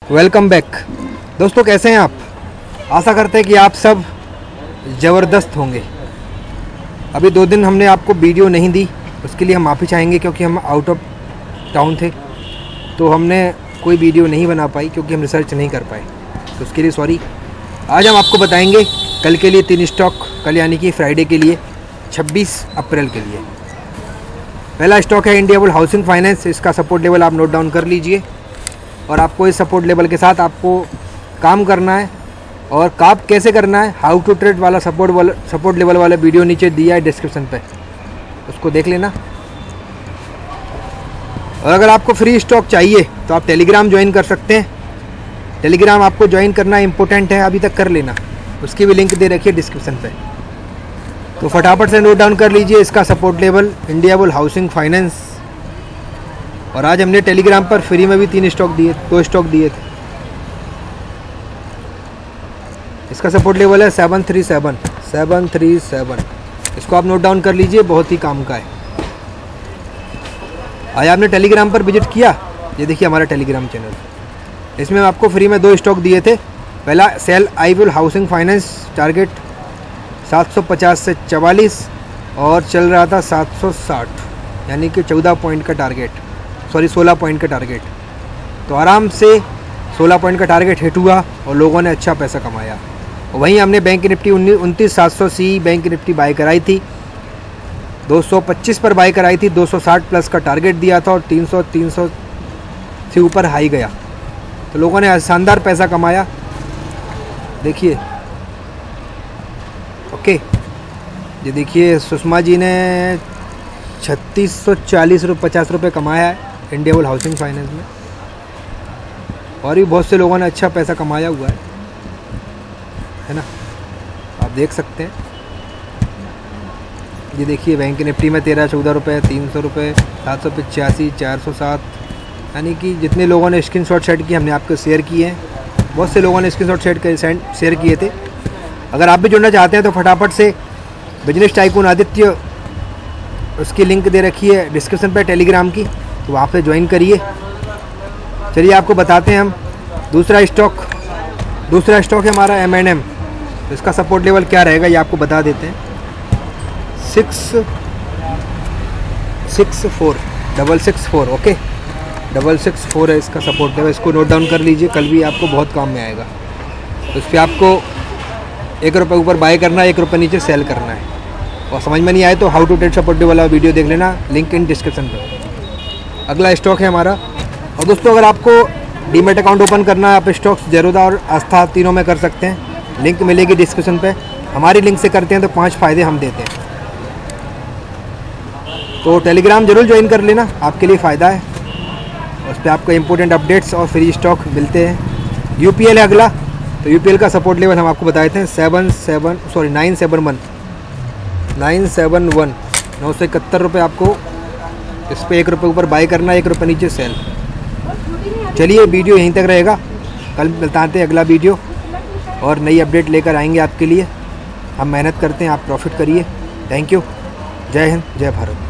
Welcome back दोस्तों, कैसे हैं आप। आशा करते हैं कि आप सब ज़बरदस्त होंगे। अभी 2 दिन हमने आपको वीडियो नहीं दी, उसके लिए हम माफ़ी चाहेंगे क्योंकि हम आउट ऑफ टाउन थे, तो हमने कोई वीडियो नहीं बना पाई क्योंकि हम रिसर्च नहीं कर पाए, तो उसके लिए सॉरी। आज हम आपको बताएंगे कल के लिए 3 स्टॉक, कल यानी कि फ्राइडे के लिए 26 अप्रैल के लिए। पहला स्टॉक है इंडिया बुल हाउसिंग फाइनेंस। इसका सपोर्ट लेवल आप नोट डाउन कर लीजिए और आपको इस सपोर्ट लेवल के साथ आपको काम करना है। और काम कैसे करना है, हाउ टू ट्रेड वाला सपोर्ट लेवल वाला वीडियो नीचे दिया है डिस्क्रिप्शन पे, उसको देख लेना। और अगर आपको फ्री स्टॉक चाहिए तो आप टेलीग्राम ज्वाइन कर सकते हैं। टेलीग्राम आपको ज्वाइन करना इम्पोर्टेंट है, अभी तक कर लेना, उसकी भी लिंक दे रखी है डिस्क्रिप्शन पे। तो फटाफट से नोट डाउन कर लीजिए इसका support level India bull housing finance. और आज हमने टेलीग्राम पर फ्री में भी 2 स्टॉक दिए थे। इसका सपोर्ट लेवल है 737। इसको आप नोट डाउन कर लीजिए, बहुत ही काम का है। आज आपने टेलीग्राम पर विजिट किया, ये देखिए हमारा टेलीग्राम चैनल, इसमें आपको फ्री में 2 स्टॉक दिए थे। पहला sell I bull housing finance, target 750 से 44 और चल रहा था 760, यानी कि 14 पॉइंट का टारगेट, 16 पॉइंट का टारगेट। तो आराम से 16 पॉइंट का टारगेट हिट हुआ और लोगों ने अच्छा पैसा कमाया। वहीं हमने बैंक निफ्टी 29,700 सी बैंक निफ्टी बाय कराई थी, 225 पर बाय कराई थी, 260 प्लस का टारगेट दिया था और 300 से ऊपर हाई गया, तो लोगों ने शानदार पैसा कमाया। देखिए ओके, ये देखिए सुषमा जी ने 3640 रुपये कमाया है इंडिया बुल हाउसिंग फाइनेंस में, और भी बहुत से लोगों ने अच्छा पैसा कमाया हुआ है ना, आप देख सकते हैं। ये देखिए बैंक निफ्टी में 13-14 रुपये, 300 रुपये, 785, 407, यानी कि जितने लोगों ने स्क्रीनशॉट सेट किए हमने आपको शेयर किए हैं। बहुत से लोगों ने स्क्रीनशॉट शेयर किए थे। अगर आप भी जुड़ना चाहते हैं तो फटाफट से बिजनेस टाइकून आदित्य, उसकी लिंक दे रखी है डिस्क्रिप्शन पर टेलीग्राम की, तो वहाँ पे ज्वाइन करिए। चलिए आपको बताते हैं हम दूसरा स्टॉक है हमारा M&M। तो इसका सपोर्ट लेवल क्या रहेगा ये आपको बता देते हैं। 664 ओके, 664 है इसका सपोर्ट लेवल। इसको नोट डाउन कर लीजिए, कल भी आपको बहुत काम में आएगा। तो इस पर आपको 1 रुपये ऊपर बाय करना है, 1 रुपये नीचे सेल करना है। और समझ में नहीं आए तो हाउ टू ट्रेड सपोर्ट वाला वीडियो देख लेना, लिंक इन डिस्क्रिप्शन पर। अगला स्टॉक है हमारा। और दोस्तों अगर आपको डीमेट अकाउंट ओपन करना है, आप स्टॉक्स ज़ेरोधा और आस्था तीनों में कर सकते हैं, लिंक मिलेगी डिस्क्रिप्शन पे। हमारी लिंक से करते हैं तो 5 फ़ायदे हम देते हैं। तो टेलीग्राम जरूर ज्वाइन कर लेना, आपके लिए फ़ायदा है। उस पर आपको इंपॉर्टेंट अपडेट्स और फ्री स्टॉक मिलते हैं। UPL है अगला, तो UPL का सपोर्ट लेवल हम आपको बताए थे 971 971 रुपये। आपको इस पर 1 रुपये ऊपर बाय करना, 1 रुपये नीचे सेल। चलिए वीडियो यहीं तक रहेगा, कल बताते हैं अगला वीडियो और नई अपडेट लेकर आएंगे आपके लिए। हम मेहनत करते हैं, आप प्रॉफिट करिए। थैंक यू, जय हिंद, जय भारत।